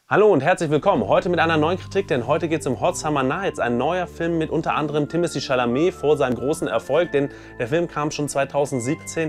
Hallo und herzlich willkommen. Heute mit einer neuen Kritik, denn heute geht es um Hot Summer Nights, ein neuer Film mit unter anderem Timothée Chalamet vor seinem großen Erfolg, denn der Film kam schon 2017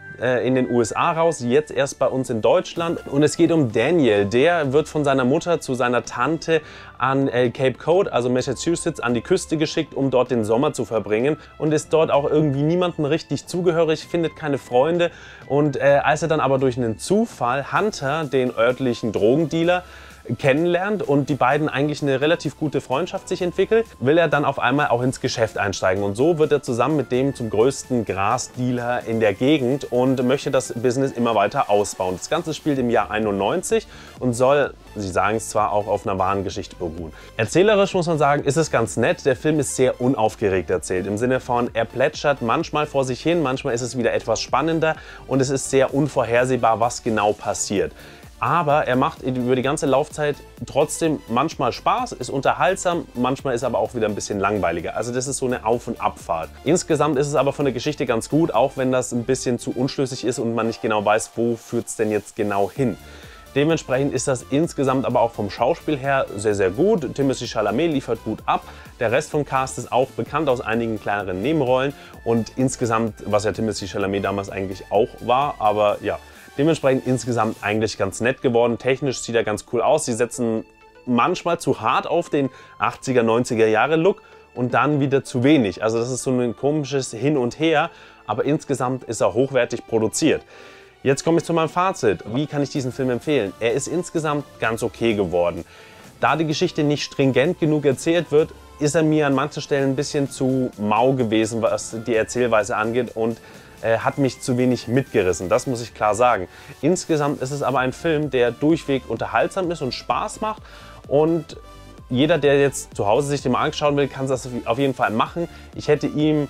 in den USA raus, jetzt erst bei uns in Deutschland. Und es geht um Daniel, der wird von seiner Mutter zu seiner Tante an Cape Cod, also Massachusetts, an die Küste geschickt, um dort den Sommer zu verbringen und ist dort auch irgendwie niemandem richtig zugehörig, findet keine Freunde und als er dann aber durch einen Zufall Hunter, den örtlichen Drogendealer, kennenlernt und die beiden eigentlich eine relativ gute Freundschaft sich entwickelt, will er dann auf einmal auch ins Geschäft einsteigen. Und so wird er zusammen mit dem zum größten Grasdealer in der Gegend und möchte das Business immer weiter ausbauen. Das Ganze spielt im Jahr 91 und soll, sie sagen es zwar, auch auf einer wahren Geschichte beruhen. Erzählerisch muss man sagen, ist es ganz nett. Der Film ist sehr unaufgeregt erzählt. Im Sinne von, er plätschert manchmal vor sich hin, manchmal ist es wieder etwas spannender und es ist sehr unvorhersehbar, was genau passiert. Aber er macht über die ganze Laufzeit trotzdem manchmal Spaß, ist unterhaltsam, manchmal ist aber auch wieder ein bisschen langweiliger. Also das ist so eine Auf- und Abfahrt. Insgesamt ist es aber von der Geschichte ganz gut, auch wenn das ein bisschen zu unschlüssig ist und man nicht genau weiß, wo führt es denn jetzt genau hin. Dementsprechend ist das insgesamt aber auch vom Schauspiel her sehr, sehr gut. Timothée Chalamet liefert gut ab. Der Rest vom Cast ist auch bekannt aus einigen kleineren Nebenrollen. Und insgesamt, was ja Timothée Chalamet damals eigentlich auch war, aber ja, dementsprechend insgesamt eigentlich ganz nett geworden. Technisch sieht er ganz cool aus. Sie setzen manchmal zu hart auf den 80er, 90er Jahre Look und dann wieder zu wenig. Also das ist so ein komisches Hin und Her, aber insgesamt ist er hochwertig produziert. Jetzt komme ich zu meinem Fazit. Wie kann ich diesen Film empfehlen? Er ist insgesamt ganz okay geworden. Da die Geschichte nicht stringent genug erzählt wird, ist er mir an manchen Stellen ein bisschen zu mau gewesen, was die Erzählweise angeht und hat mich zu wenig mitgerissen, das muss ich klar sagen. Insgesamt ist es aber ein Film, der durchweg unterhaltsam ist und Spaß macht und jeder, der jetzt zu Hause sich den mal anschauen will, kann das auf jeden Fall machen. Ich hätte ihm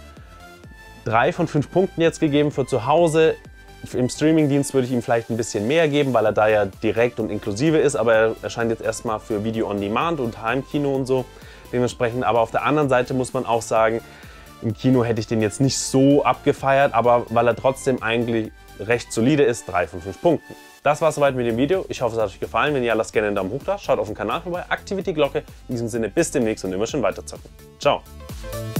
3 von 5 Punkten jetzt gegeben für zu Hause. Im Streamingdienst würde ich ihm vielleicht ein bisschen mehr geben, weil er da ja direkt und inklusive ist, aber er erscheint jetzt erstmal für Video on Demand und Heimkino und so. Dementsprechend, aber auf der anderen Seite muss man auch sagen, im Kino hätte ich den jetzt nicht so abgefeiert, aber weil er trotzdem eigentlich recht solide ist, 3 von 5 Punkten. Das war es soweit mit dem Video. Ich hoffe, es hat euch gefallen. Wenn ja, lasst gerne einen Daumen hoch da, schaut auf den Kanal vorbei, aktiviert die Glocke. In diesem Sinne, bis demnächst und immer schön weiterzocken. Ciao!